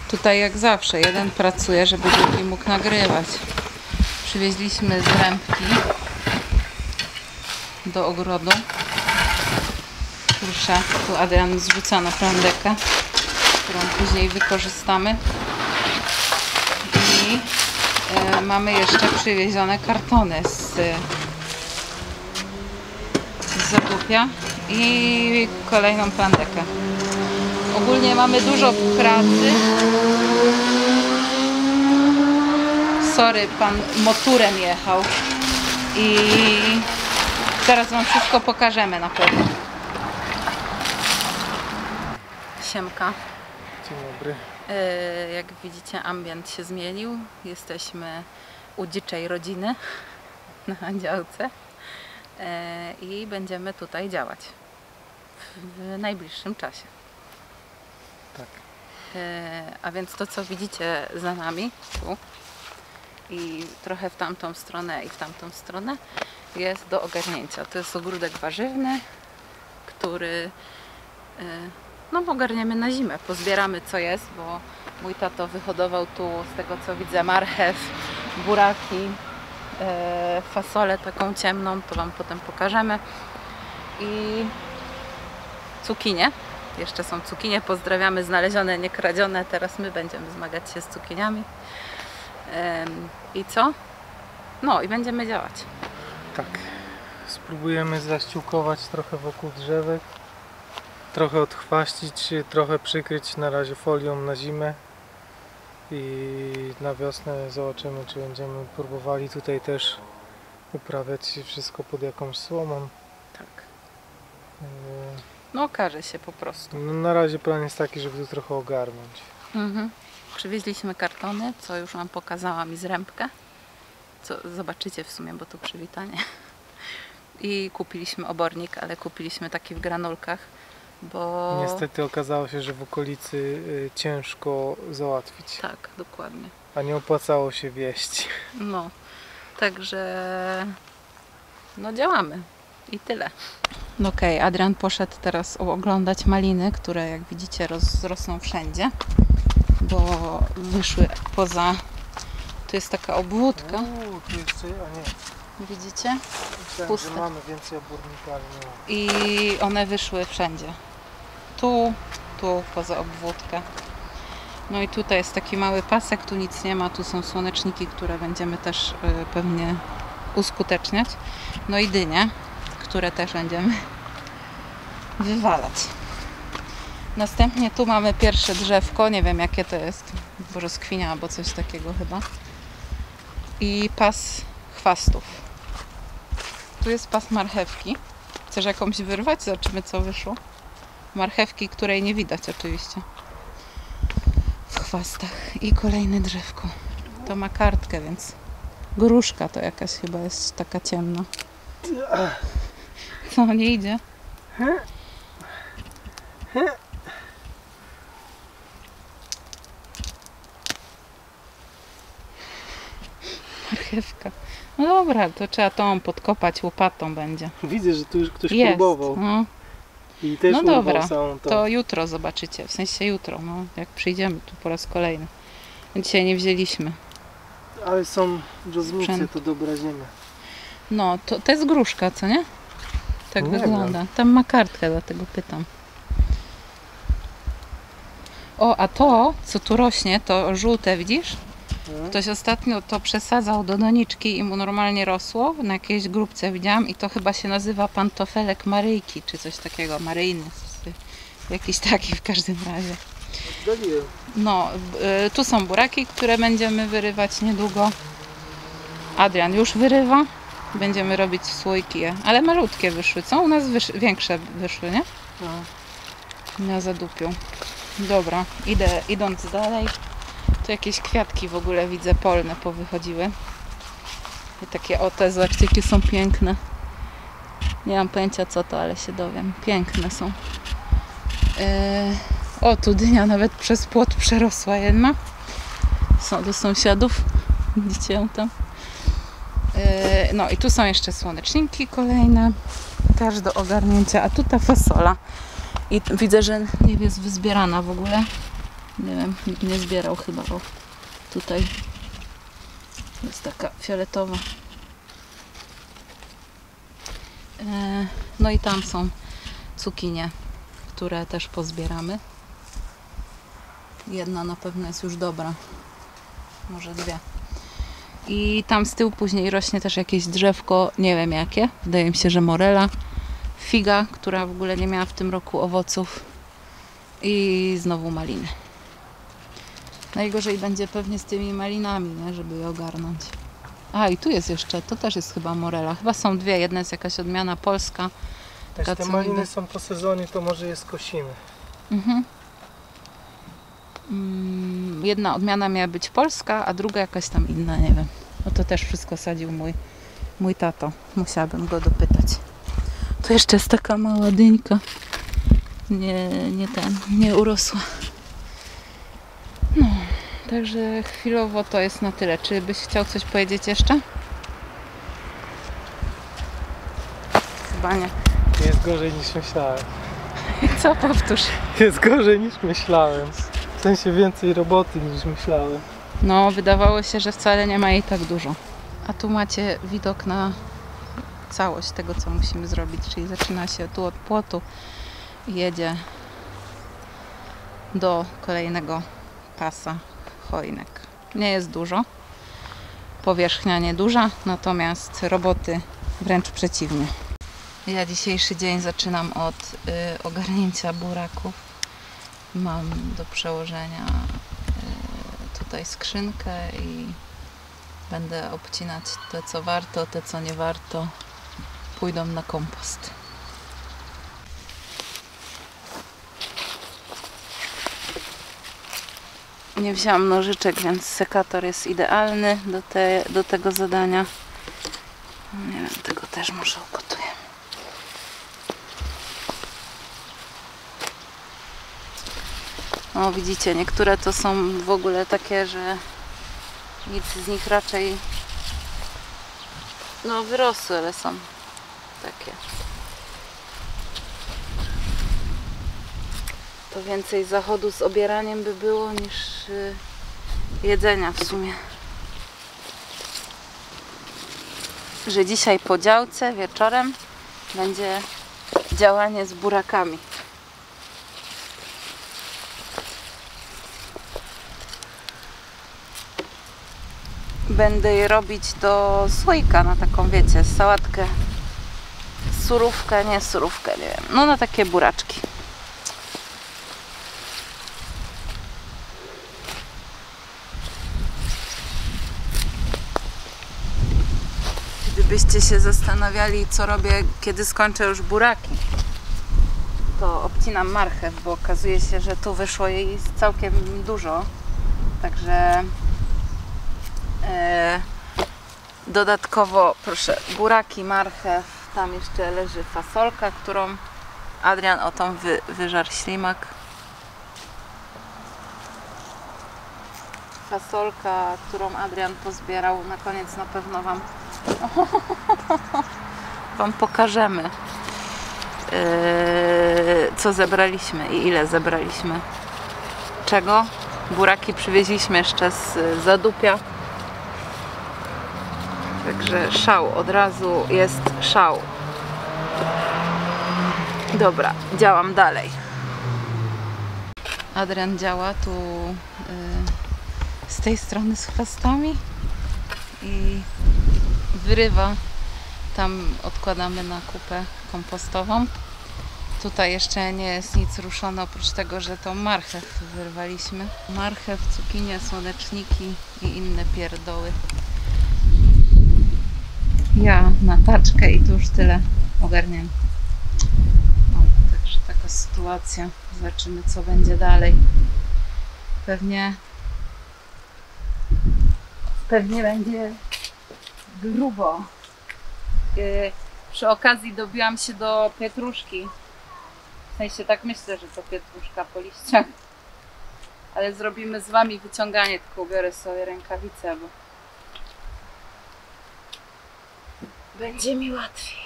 Tutaj jak zawsze, jeden pracuje, żeby drugi mógł nagrywać. Przywieźliśmy zrębki do ogrodu. Proszę, tu Adrian zrzuca na plandekę, którą później wykorzystamy. I mamy jeszcze przywiezione kartony z Zadupia i kolejną plandekę. Ogólnie mamy dużo pracy. Sorry, pan motorem jechał. I zaraz wam wszystko pokażemy na pewno. Siemka. Dzień dobry. Jak widzicie, ambient się zmienił. Jesteśmy u dziczej rodziny na działce i będziemy tutaj działać w najbliższym czasie. Tak. A więc to, co widzicie za nami, tu i trochę w tamtą stronę i w tamtą stronę, jest do ogarnięcia. To jest ogródek warzywny, który no ogarniemy na zimę. Pozbieramy co jest, bo mój tato wyhodował tu, z tego co widzę, marchew, buraki, fasolę taką ciemną, to wam potem pokażemy, i cukinie. Jeszcze są cukinie, pozdrawiamy, znalezione, nie kradzione. Teraz my będziemy zmagać się z cukiniami. I co? No i będziemy działać. Tak. Spróbujemy zaściółkować trochę wokół drzewek. Trochę odchwaścić, trochę przykryć na razie folią na zimę. I na wiosnę zobaczymy, czy będziemy próbowali tutaj też uprawiać wszystko pod jakąś słomą. Tak. No okaże się po prostu. No, na razie plan jest taki, żeby to trochę ogarnąć. Przywieźliśmy kartony, co już wam pokazałam, i zrębkę. Co zobaczycie w sumie, bo to przywitanie. I kupiliśmy obornik, ale kupiliśmy taki w granulkach, bo... Niestety okazało się, że w okolicy ciężko załatwić. Tak, dokładnie. A nie opłacało się wieść. No, także no działamy i tyle. No okej, Adrian poszedł teraz oglądać maliny, które jak widzicie rosną wszędzie, bo wyszły poza... Tu jest taka obwódka. Tu jeszcze, a nie. Widzicie? Myślałem, Puste. że mamy więcej obornika, ale nie ma. I one wyszły wszędzie. Tu poza obwódkę. No i tutaj jest taki mały pasek, tu nic nie ma, tu są słoneczniki, które będziemy też pewnie uskuteczniać. No i dynie, które też będziemy wywalać. Następnie tu mamy pierwsze drzewko, nie wiem jakie to jest, brzoskwinia albo coś takiego chyba. I pas chwastów. Tu jest pas marchewki. Chcesz jakąś wyrwać? Zobaczymy co wyszło. Marchewki, której nie widać oczywiście. W chwastach. I kolejne drzewko. To ma kartkę, więc gruszka to jakaś chyba jest taka ciemna. Co, nie idzie? Marchewka. No dobra, to trzeba tą podkopać łopatą będzie. Widzę, że tu już ktoś Jest. próbował. No. I też No urwał dobra, całą tą. to jutro zobaczycie, w sensie jutro, no, jak przyjdziemy tu po raz kolejny. Dzisiaj nie wzięliśmy. Ale są rozmice, Sprzęt. to dobra ziemia. No, to jest gruszka, co nie? Tak Nie wygląda. wiem. Tam ma kartkę, dlatego pytam. O, a to, co tu rośnie, to żółte, widzisz? Ktoś ostatnio to przesadzał do doniczki i mu normalnie rosło. Na jakiejś grupce widziałam i to chyba się nazywa pantofelek Maryjki, czy coś takiego, maryjny. Jakiś taki w każdym razie. Zgoliłem. No, tu są buraki, które będziemy wyrywać niedługo. Adrian już wyrywa. Będziemy robić słoiki, ale malutkie wyszły. Co? U nas większe wyszły, nie? Na Zadupiu. Dobra, idąc dalej. Tu jakieś kwiatki w ogóle widzę polne powychodziły. I takie te zobaczcie, jakie są piękne. Nie mam pojęcia co to, ale się dowiem. Piękne są. O, tu dynia nawet przez płot przerosła jedna. Są do sąsiadów. Widzicie ją tam? No i tu są jeszcze słoneczniki kolejne. Też do ogarnięcia. A tu ta fasola. I widzę, że nie jest wyzbierana w ogóle. Nie wiem, nikt nie zbierał chyba. O, tutaj jest taka fioletowa. No i tam są cukinie, które też pozbieramy. Jedna na pewno jest już dobra. Może dwie. I tam z tyłu później rośnie też jakieś drzewko, nie wiem jakie. Wydaje mi się, że morela. Figa, która w ogóle nie miała w tym roku owoców. I znowu maliny. Najgorzej będzie pewnie z tymi malinami, nie? Żeby je ogarnąć. A i tu jest jeszcze, to też jest chyba morela. Chyba są dwie, jedna jest jakaś odmiana polska. Jeśli te maliny są po sezonie, to może je skosimy. Jedna odmiana miała być polska, a druga jakaś tam inna, nie wiem. No to też wszystko sadził mój tato. Musiałabym go dopytać. Tu jeszcze jest taka mała dyńka. Nie urosła. No, także chwilowo to jest na tyle. Czy byś chciał coś powiedzieć jeszcze? Chyba nie. Jest gorzej niż myślałem. Co? Powtórz. Jest gorzej niż myślałem. W sensie więcej roboty niż myślałem. No, wydawało się, że wcale nie ma jej tak dużo. A tu macie widok na całość tego, co musimy zrobić. Czyli zaczyna się tu od płotu i jedzie do kolejnego pasa chojnek. Nie jest dużo. Powierzchnia nieduża, natomiast roboty wręcz przeciwnie. Ja dzisiejszy dzień zaczynam od ogarnięcia buraków. Mam do przełożenia tutaj skrzynkę i będę obcinać te, co warto, te, co nie warto. Pójdą na kompost. Nie wzięłam nożyczek, więc sekator jest idealny do tego zadania. Nie wiem, tego też może ugotuję. O, widzicie, niektóre to są w ogóle takie, że nic z nich raczej wyrosły, ale są takie. To więcej zachodu z obieraniem by było niż jedzenia w sumie. Że dzisiaj po działce wieczorem będzie działanie z burakami. Będę je robić do słoika na taką, wiecie, sałatkę, surówkę, nie surówkę, nie wiem, no na takie buraczki. Gdybyście się zastanawiali, co robię, kiedy skończę już buraki, to obcinam marchew, bo okazuje się, że tu wyszło jej całkiem dużo. Także dodatkowo, proszę, buraki, marchew, tam jeszcze leży fasolka, którą Adrian o tą wyżarł ślimak. Fasolka, którą Adrian pozbierał. Na koniec na pewno Wam pokażemy, co zebraliśmy i ile zebraliśmy czego. Buraki przywieźliśmy jeszcze z Zadupia. Także szał, od razu jest szał. Dobra, działam dalej. Adrian działa tu z tej strony z chwastami i wyrywa. Tam odkładamy na kupę kompostową. Tutaj jeszcze nie jest nic ruszone, oprócz tego, że tą marchew wyrwaliśmy. Marchew, cukinie, słoneczniki i inne pierdoły. Ja na taczkę i tu już tyle ogarniam. Także taka sytuacja. Zobaczymy, co będzie dalej. Pewnie będzie grubo. Przy okazji dobiłam się do pietruszki. W sensie tak myślę, że to pietruszka po liściach. Ale zrobimy z Wami wyciąganie, tylko ubiorę sobie rękawice, bo będzie mi łatwiej.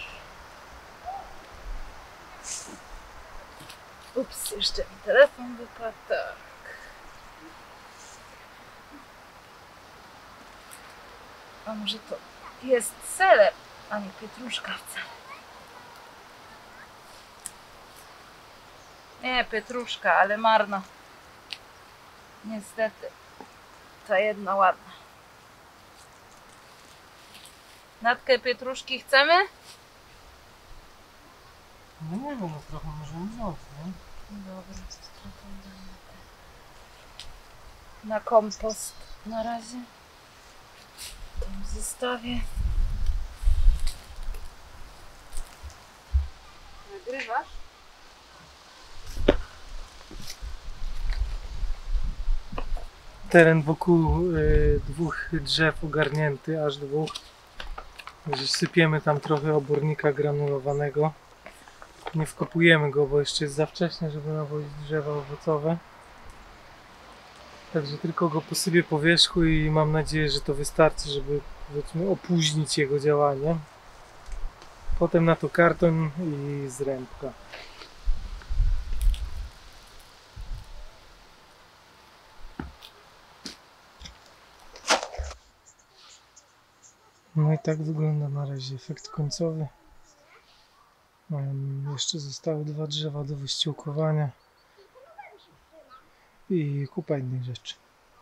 Ups, jeszcze mi telefon wypadł. Tak. A może to jest selep, a nie pietruszka wcale. Nie, pietruszka, ale marna. Niestety. Ta jedna ładna. Natkę pietruszki chcemy? No nie wiem, no trochę możemy wziąć, nie? Dobra, to trochę damy. Na kompost na razie. Tam zostawię. Nagrywasz? Teren wokół dwóch drzew ogarnięty, aż dwóch. Także sypiemy tam trochę obornika granulowanego. Nie wkopujemy go, bo jeszcze jest za wcześnie, żeby nawozić drzewa owocowe. Także tylko go posypię po wierzchu i mam nadzieję, że to wystarczy, żeby, powiedzmy, opóźnić jego działanie. Potem na to karton i zrębka. No i tak wygląda na razie efekt końcowy. Jeszcze zostały 2 drzewa do wyściółkowania i kupa innych rzeczy.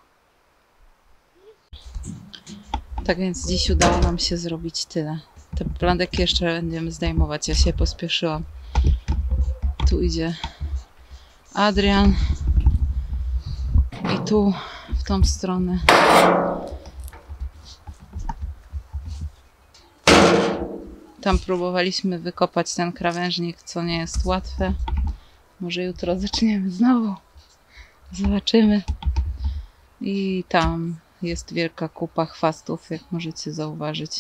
Tak więc dziś udało nam się zrobić tyle. Te plandeki jeszcze będziemy zdejmować. Ja się pospieszyłam. Tu idzie Adrian. I tu w tą stronę. Tam próbowaliśmy wykopać ten krawężnik, co nie jest łatwe. Może jutro zaczniemy znowu. Zobaczymy. I tam jest wielka kupa chwastów, jak możecie zauważyć.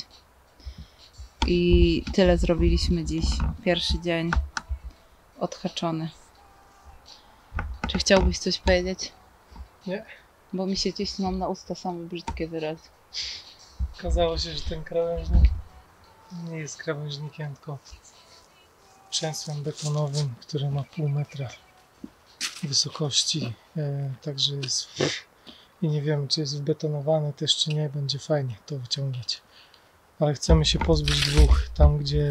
I tyle zrobiliśmy dziś. Pierwszy dzień odhaczony. Czy chciałbyś coś powiedzieć? Nie. Bo mi się ciśną na usta same brzydkie wyrazy. Okazało się, że ten krawężnik nie jest krawężnikiem, tylko przęsłem betonowym, który ma pół metra wysokości. Także jest i nie wiemy, czy jest wbetonowany też, czy nie. Będzie fajnie to wyciągać. Ale chcemy się pozbyć 2. Tam, gdzie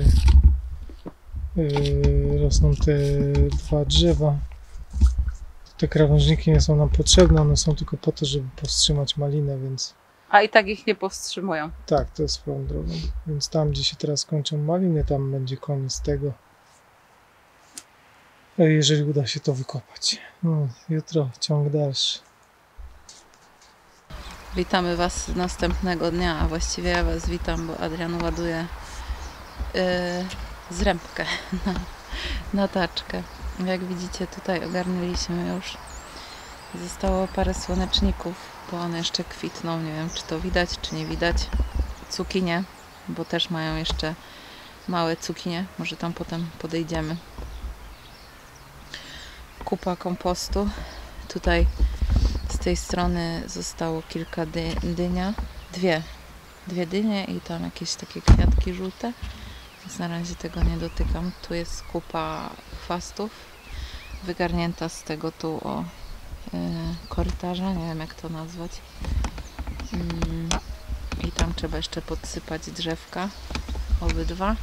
rosną te 2 drzewa. Te krawężniki nie są nam potrzebne, one są tylko po to, żeby powstrzymać malinę, więc... A i tak ich nie powstrzymują. Tak, to jest swoją drogą. Więc tam, gdzie się teraz kończą maliny, tam będzie koniec tego. Jeżeli uda się to wykopać. No, jutro ciąg dalszy. Witamy Was następnego dnia, a właściwie ja Was witam, bo Adrian ładuje zrębkę na taczkę. Jak widzicie, tutaj ogarnęliśmy już. Zostało parę słoneczników, bo one jeszcze kwitną. Nie wiem, czy to widać, czy nie widać. Cukinie, bo też mają jeszcze małe cukinie. Może tam potem podejdziemy. Kupa kompostu. Tutaj z tej strony zostało kilka dynia. Dwie dynie i tam jakieś takie kwiatki żółte. Więc na razie tego nie dotykam. Tu jest kupa chwastów wygarnięta z tego tu korytarza, nie wiem jak to nazwać. I tam trzeba jeszcze podsypać drzewka, obydwa.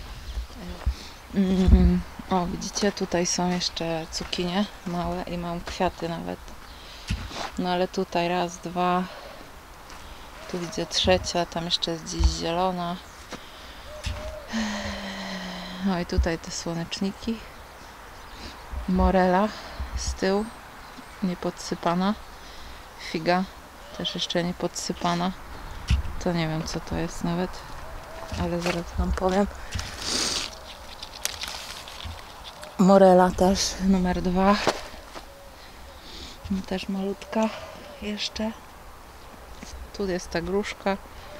O, widzicie, tutaj są jeszcze cukinie małe i mam kwiaty nawet. No ale tutaj raz, dwa, tu widzę trzecia, tam jeszcze jest gdzieś zielona. No i tutaj te słoneczniki. Morela z tyłu, nie podsypana. Figa też jeszcze nie podsypana. To nie wiem co to jest nawet, ale zaraz wam powiem. Morela też numer 2. Też malutka jeszcze. Tu jest ta gruszka.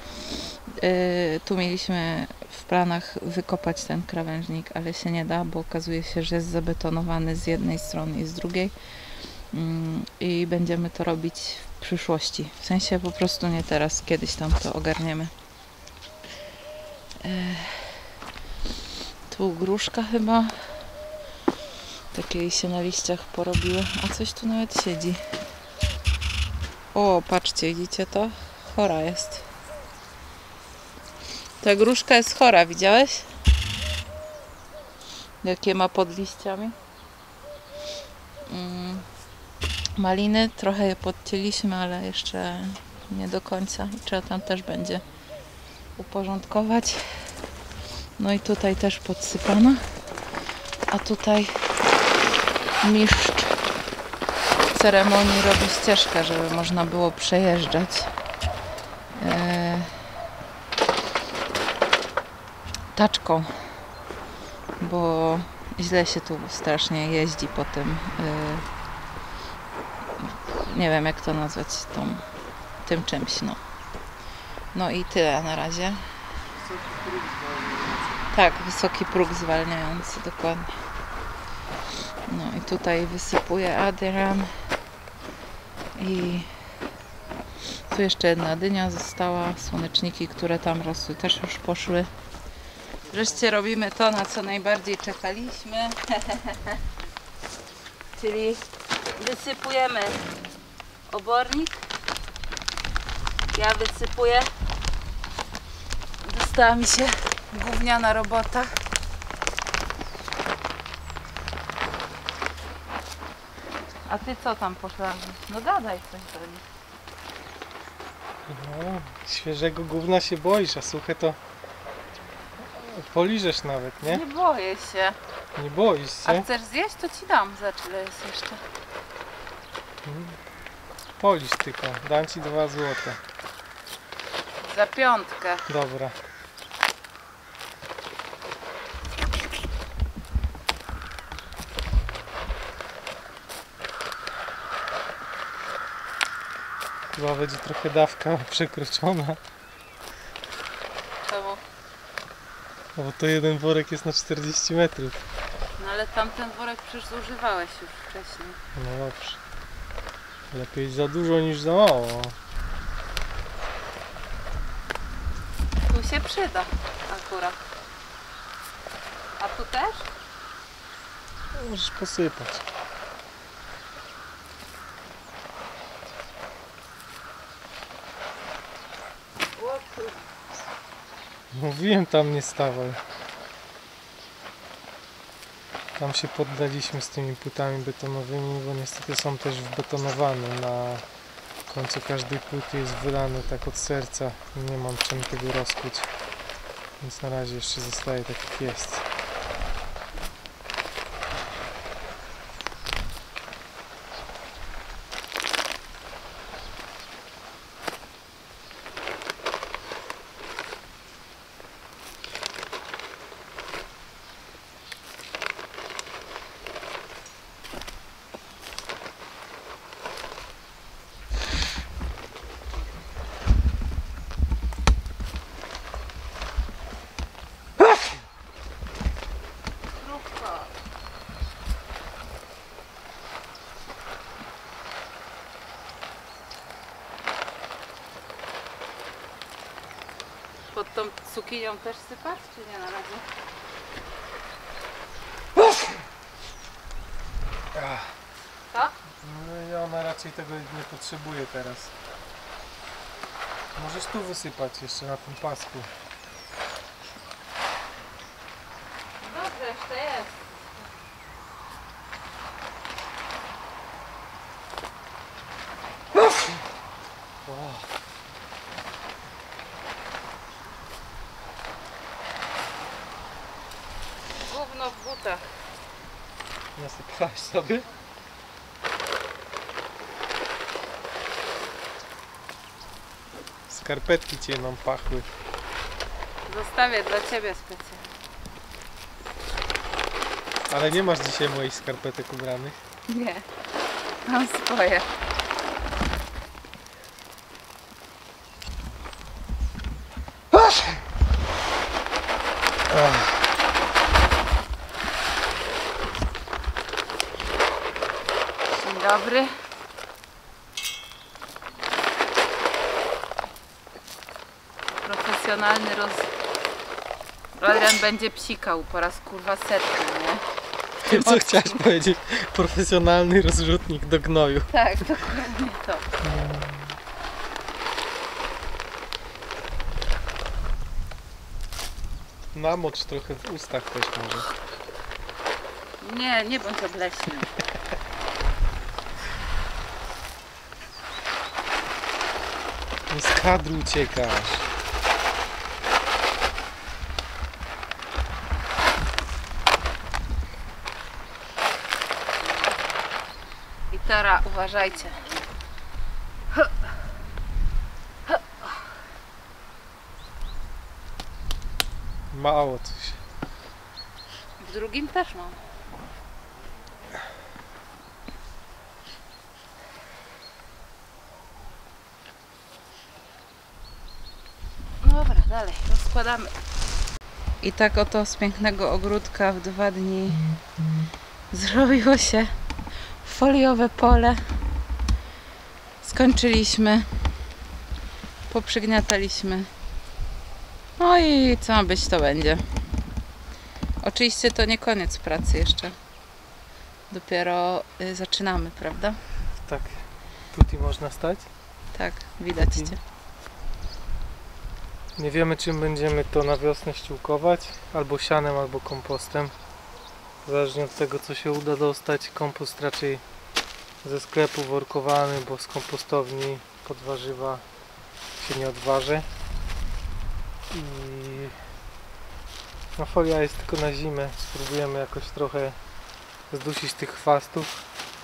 Tu mieliśmy w planach wykopać ten krawężnik, ale się nie da, bo okazuje się, że jest zabetonowany z jednej strony i z drugiej. I będziemy to robić w przyszłości. W sensie po prostu nie teraz, kiedyś tam to ogarniemy. Tu gruszka chyba. Takie się na liściach porobiły. A coś tu nawet siedzi. O, patrzcie, widzicie to? Chora jest. Ta gruszka jest chora, widziałeś? Jakie ma pod liściami? Maliny, trochę je podcięliśmy, ale jeszcze nie do końca. I trzeba tam też będzie uporządkować. No i tutaj też podsypano. A tutaj mistrz ceremonii robi ścieżkę, żeby można było przejeżdżać. Taczką, bo źle się tu strasznie jeździ po tym, nie wiem jak to nazwać, tym czymś, no. No i tyle na razie. Tak, wysoki próg zwalniający, dokładnie. No i tutaj wysypuje Adrian i tu jeszcze jedna dynia została, słoneczniki, które tam rosły, też już poszły. Wreszcie robimy to, na co najbardziej czekaliśmy. Czyli wysypujemy obornik. Ja wysypuję. Dostała mi się gówniana robota. A ty co tam poszłaś? No gadaj coś do nich. No, świeżego gówna się boisz, a suche to poliżesz nawet, nie? Nie boję się. Nie boisz A się? chcesz zjeść? To ci dam. Za ile jest jeszcze? Polisz tylko, dam ci 2 złote. Za 5. Dobra. Chyba będzie trochę dawka przekroczona. Czemu? No bo to jeden worek jest na 40 metrów. No ale tamten worek przecież zużywałeś już wcześniej. No dobrze. Lepiej za dużo niż za mało. Tu się przyda akurat. A tu też? Możesz posypać. Mówiłem, tam nie stawaj. Tam się poddaliśmy z tymi płytami betonowymi, bo niestety są też wbetonowane. Na końcu każdej płyty jest wylany tak od serca i nie mam czym tego rozkuć. Więc na razie jeszcze zostaje tak jak jest. Pod tą cukinią też sypać, czy nie na razie? Co? No i ona raczej tego nie potrzebuje teraz. Możesz tu wysypać jeszcze na tym pasku. Dobrze, jeszcze jest. Gówno w butach. Nasypałaś sobie? Skarpetki cię nam pachły. Zostawię dla ciebie specjalnie. Ale nie masz dzisiaj moich skarpetek ubranych. Nie, mam swoje. Dzień dobry. Profesjonalny Adrian będzie psikał po raz kurwa setny, nie? Wiem, co chciałaś powiedzieć. Profesjonalny rozrzutnik do gnoju. Tak, dokładnie to. Namocz trochę w ustach też może. Nie, nie bądź obleśny. Nie z kadru uciekasz. I teraz uważajcie. Mało coś. W drugim też mam. Dobra, dalej, rozkładamy. I tak oto z pięknego ogródka w 2 dni zrobiło się foliowe pole. Skończyliśmy. Poprzygniataliśmy. No i co ma być, to będzie. Oczywiście to nie koniec pracy jeszcze. Dopiero zaczynamy, prawda? Tak. Tutaj można stać. Tak, widać cię. Nie wiemy, czym będziemy to na wiosnę ściółkować. Albo sianem, albo kompostem. Zależnie od tego, co się uda dostać. Kompost raczej ze sklepu workowany, bo z kompostowni pod warzywa się nie odważy. I no, folia jest tylko na zimę. Spróbujemy jakoś trochę zdusić tych chwastów,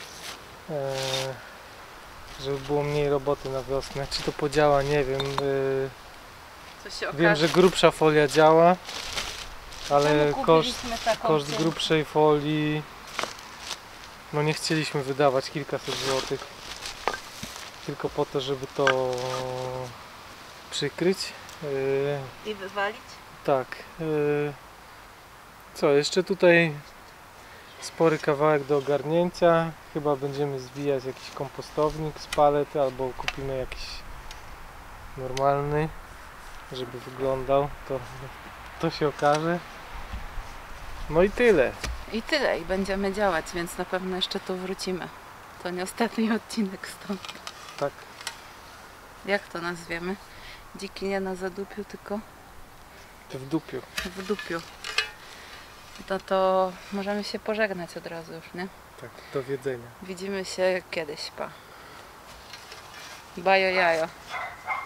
żeby było mniej roboty na wiosnę. Czy to podziała, nie wiem. Co się okaże. Wiem, że grubsza folia działa, ale Czemu koszt kupiliśmy taką koszt grubszej folii, no nie chcieliśmy wydawać kilkaset złotych tylko po to, żeby to przykryć. I wywalić? Tak. Co, jeszcze tutaj spory kawałek do ogarnięcia. Chyba będziemy zwijać jakiś kompostownik z palet, albo kupimy jakiś normalny, żeby wyglądał. To się okaże. No i tyle. I tyle, i będziemy działać, więc na pewno jeszcze tu wrócimy. To nie ostatni odcinek stąd. Tak. Jak to nazwiemy? Dziki nie na zadupiu, tylko W dupiu. w dupiu. No to możemy się pożegnać od razu już, nie? Tak, do wiedzenia. Widzimy się kiedyś, pa. Bajo jajo.